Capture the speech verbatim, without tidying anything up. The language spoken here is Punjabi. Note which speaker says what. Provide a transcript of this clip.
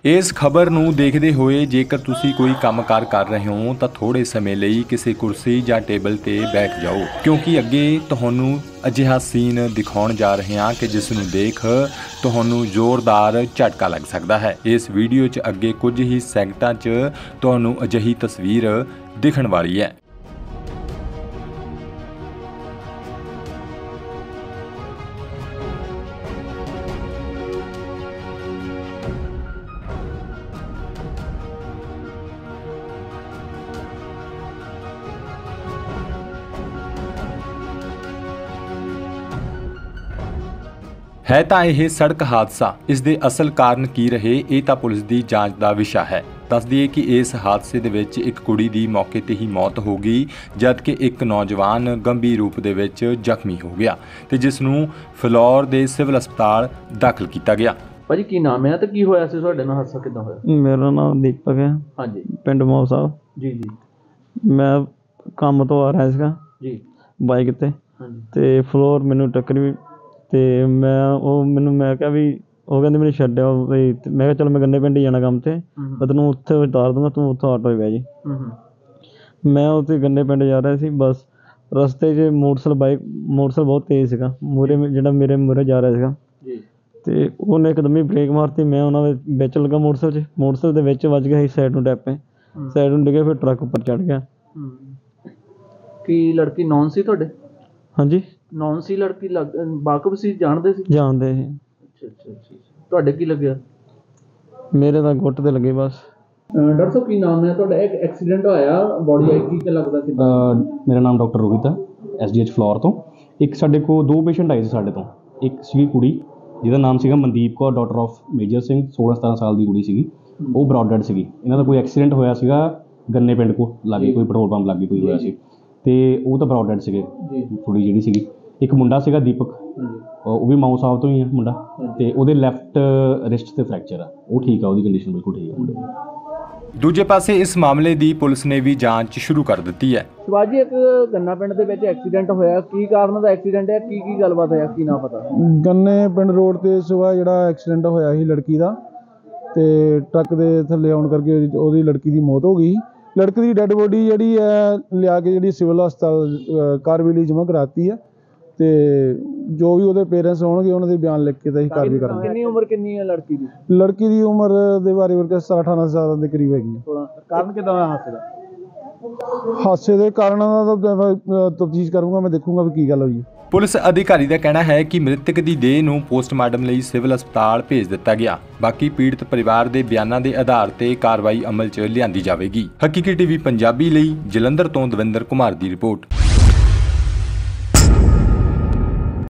Speaker 1: इस खबर नूं देखदे होए जेकर तुसी कोई कामकार कर रहे हो तो थोड़े समय लई किसी कुर्सी या टेबल ते बैठ जाओ, क्योंकि अगे तुहानू अजिहा सीन दिखाउण जा रहे हां कि जिस नूं देख तुहानू जोरदार झटका लग सकदा है। इस वीडियो च अगे कुछ ही सैकंडां च तुहानू अजिही तस्वीर दिखण वाली है। है ਤਾਂ ਇਹ सड़क हादसा, इस दे असल कारण की रहे ये ਤਾਂ पुलिस की जांच का विषय है। दस दिए कि इस हादसे दे विच एक कुड़ी की मौके ते ही मौत हो गई, जबकि एक नौजवान गंभीर रूप दे विच जख्मी हो गया ते जिस नूं फिलौर दे सिविल अस्पताल दाखिल किया गया।
Speaker 2: भाजी की नाम है तो की होया सी तुहाडे नाल हादसा किदां होया?
Speaker 3: मेरा नाम दीपक है।
Speaker 2: हाँ जी।
Speaker 3: पिंड मौ साहब।
Speaker 2: जी जी।
Speaker 3: मैं काम तो आ रहा सीगा
Speaker 2: जी
Speaker 3: बाइक ते
Speaker 2: हाँ जी
Speaker 3: ते फ्लोर मैनू टक्कर भी ਤੇ ਮੈਂ ਉਹ ਮੈਨੂੰ ਮੈਂ ਕਿਹਾ ਵੀ ਉਹ ਕਹਿੰਦੇ ਮੈਨੂੰ ਛੱਡਿਆ ਬਈ ਮੈਂ ਕਿਹਾ ਚਲ ਮੈਂ ਗੰਨੇ ਪਿੰਡ ਹੀ ਜਾਣਾ ਕੰਮ ਤੇ ਮੈਂ ਤੈਨੂੰ ਉੱਥੇ ਉਤਾਰ ਦੂੰਗਾ ਤੂੰ ਉੱਥੋਂ ਆਟੋ 'ਚ ਬਹਿ ਜੀ। ਮੈਂ ਉੱਥੇ ਗੰਨੇ ਪਿੰਡ ਜਾ ਰਿਹਾ ਸੀ, ਬਸ ਰਸਤੇ 'ਚ ਮੋਟਰਸਾਈਕਲ ਬਾਈਕ ਮੋਟਰਸਾਈਕਲ ਬਹੁਤ ਤੇਜ਼ ਸੀਗਾ, ਮੂਹਰੇ ਜਿਹੜਾ ਮੇਰੇ ਮੂਹਰੇ ਜਾ ਰਿਹਾ ਸੀਗਾ ਤੇ ਉਹਨੇ ਇੱਕਦਮ ਹੀ ਬ੍ਰੇਕ ਮਾਰਤੀ। ਮੈਂ ਉਹਨਾਂ ਦੇ ਵਿੱਚ ਲੱਗਾ ਮੋਟਰਸਾਈਕਲ 'ਚ, ਮੋਟਰਸਾਈਕਲ ਦੇ ਵਿੱਚ ਵੱਜ ਗਿਆ ਸੀ, ਸਾਈਡ ਨੂੰ ਡੈਪੇ ਸਾਈਡ ਨੂੰ ਡਿੱਗਿਆ, ਫਿਰ ਟਰੱਕ ਉੱਪਰ ਚੜ੍ਹ ਗਿਆ।
Speaker 2: ਕੀ ਲੜਕੀ ਨੌਨ ਸੀ ਤੁਹਾਡੇ?
Speaker 3: ਹਾਂਜੀ
Speaker 2: ਨੌਨ ਸੀ ਲੜਕੀ, ਵਾਕਫ ਸੀ, ਜਾਣਦੇ ਸੀ?
Speaker 3: ਜਾਣਦੇ ਸੀ।
Speaker 2: ਅੱਛਾ ਅੱਛਾ ਅੱਛਾ। ਤੁਹਾਡੇ ਕੀ ਲੱਗਿਆ?
Speaker 3: ਮੇਰੇ ਤਾਂ ਗੁੱਟ ਤੇ ਲੱਗੇ ਬਸ।
Speaker 2: ਡਾਕਟਰ ਸਾਹਿਬ ਕੀ ਨਾਮ ਹੈ ਤੁਹਾਡਾ? ਇੱਕ ਐਕਸੀਡੈਂਟ ਹੋਇਆ, ਬੋਡੀ ਆਈ ਕੀ ਲੱਗਦਾ ਕਿੱਦਾਂ?
Speaker 4: ਮੇਰਾ ਨਾਮ ਡਾਕਟਰ ਰੋਹਿਤ ਹੈ, ਐਸ ਡੀ ਐਚ ਫਲੋਰ ਤੋਂ। ਇੱਕ ਸਾਡੇ ਕੋਲ ਦੋ ਪੇਸ਼ੈਂਟ ਆਏ ਸੀ ਸਾਡੇ ਤੋਂ। ਇੱਕ ਸੀਗੀ ਕੁੜੀ ਜਿਹਦਾ ਨਾਮ ਸੀਗਾ ਮਨਦੀਪ ਕੌਰ, ਡਾਟਰ ਆਫ ਮੇਜਰ ਸਿੰਘ, ਸੋਲਾਂ ਸਤਾਰਾਂ ਸਾਲ ਦੀ ਕੁੜੀ ਸੀਗੀ। ਉਹ ਬਰੌਡ ਡੈਡ ਸੀਗੀ। ਇਹਨਾਂ ਦਾ ਕੋਈ ਐਕਸੀਡੈਂਟ ਹੋਇਆ ਸੀਗਾ ਗੰਨੇ ਪਿੰਡ ਕੋਲ ਲਾਗੇ, ਕੋਈ ਪੈਟਰੋਲ ਪੰਪ ਲਾਗੇ ਕੋਈ ਹੋਇਆ ਸੀ ਤੇ ਉਹ ਤਾਂ ਬਰੌਡ ਡੈਡ ਸੀਗੇ। ਕੁੜੀ ਜਿਹੜੀ ਸੀਗੀ, ਇੱਕ ਮੁੰਡਾ ਸੀਗਾ ਦੀਪਕ, ਉਹ ਵੀ ਮਾਊ ਸਾਹਿਬ ਤੋਂ ਹੀ ਆ ਮੁੰਡਾ, ਤੇ ਉਹਦੇ ਲੈਫਟ ਰਿਸਟ ਤੇ ਫ੍ਰੈਕਚਰ ਆ, ਉਹ ਠੀਕ ਆ, ਉਹਦੀ ਕੰਡੀਸ਼ਨ ਬਿਲਕੁਲ ਠੀਕ ਆ ਮੁੰਡੇ ਦੀ।
Speaker 1: ਦੂਜੇ ਪਾਸੇ ਇਸ ਮਾਮਲੇ ਦੀ ਪੁਲਿਸ ਨੇ ਵੀ ਜਾਂਚ ਸ਼ੁਰੂ ਕਰ ਦਿੱਤੀ ਹੈ।
Speaker 2: ਸ਼ਿਵਾਜੀ, ਇੱਕ ਗੰਨਾ ਪਿੰਡ ਦੇ ਵਿੱਚ ਐਕਸੀਡੈਂਟ ਹੋਇਆ, ਕੀ ਕਾਰਨ ਦਾ ਐਕਸੀਡੈਂਟ ਹੈ, ਕੀ ਕੀ ਗੱਲਬਾਤ ਹੋਇਆ, ਕੀ ਨਾ ਪਤਾ?
Speaker 5: ਗੰਨੇ ਪਿੰਡ ਰੋਡ ਤੇ ਸੁਬਾਹ ਜਿਹੜਾ ਐਕਸੀਡੈਂਟ ਹੋਇਆ ਸੀ ਲੜਕੀ ਦਾ, ਤੇ ਟਰੱਕ ਦੇ ਥੱਲੇ ਆਉਣ ਕਰਕੇ ਉਹਦੀ ਲੜਕੀ ਦੀ ਮੌਤ ਹੋ ਗਈ। ਲੜਕੀ ਦੀ ਡੈੱਡ ਬੋਡੀ ਜਿਹੜੀ ਹੈ ਲਿਆ ਕੇ ਜਿਹੜੀ ਸਿਵਲ ਹਸਪਤਾਲ ਕਾਰਵਾਈ ਜਮ੍ਹਾਂ ਕਰਾਤੀ ਹੈ, ਤੇ ਜੋ ਵੀ ਉਹਦੇ ਪੇਰੈਂਟਸ ਹੋਣਗੇ ਉਹਨਾਂ ਦੇ ਬਿਆਨ ਲਿਖ ਕੇ ਤਾਂ ਅਸੀਂ ਕਾਰਵਾਈ ਕਰਾਂਗੇ।
Speaker 2: ਕਿੰਨੀ ਉਮਰ ਕਿੰਨੀ ਹੈ ਲੜਕੀ ਦੀ?
Speaker 5: ਲੜਕੀ ਦੀ ਉਮਰ ਦੇ ਬਾਰੇ ਵਰਗਾ ਸਤਾਰਾਂ ਅਠਾਰਾਂ ਸਾਲਾਂ ਦੇ ਕਰੀਬ ਹੈਗੀ ਹੈ।
Speaker 2: ਕਾਰਨ ਕਿੱਦਾਂ ਹੋਇਆ ਹਾਦਸੇ ਦਾ?
Speaker 5: ਹਾਦਸੇ ਦੇ ਕਾਰਨਾਂ ਦਾ ਤਫਤੀਸ਼ ਕਰੂੰਗਾ, ਮੈਂ ਦੇਖੂੰਗਾ ਵੀ ਕੀ ਗੱਲ ਹੋਈ ਹੈ।
Speaker 1: ਪੁਲਿਸ ਅਧਿਕਾਰੀ ਦਾ ਕਹਿਣਾ ਹੈ ਕਿ ਮ੍ਰਿਤਕ ਦੀ ਦੇਹ ਨੂੰ ਪੋਸਟਮਾਰਟਮ ਲਈ ਸਿਵਲ ਹਸਪਤਾਲ ਭੇਜ ਦਿੱਤਾ ਗਿਆ। ਬਾਕੀ ਪੀੜਤ ਪਰਿਵਾਰ ਦੇ ਬਿਆਨਾਂ ਦੇ ਆਧਾਰ ਤੇ ਕਾਰਵਾਈ ਅਮਲ 'ਚ ਲਿਆਂਦੀ ਜਾਵੇਗੀ। ਹਕੀਕੀ ਟੀਵੀ ਪੰਜਾਬੀ ਲਈ ਜਲੰਧਰ ਤੋਂ ਦਵਿੰਦਰ ਕੁਮਾਰ ਦੀ ਰਿਪੋਰਟ।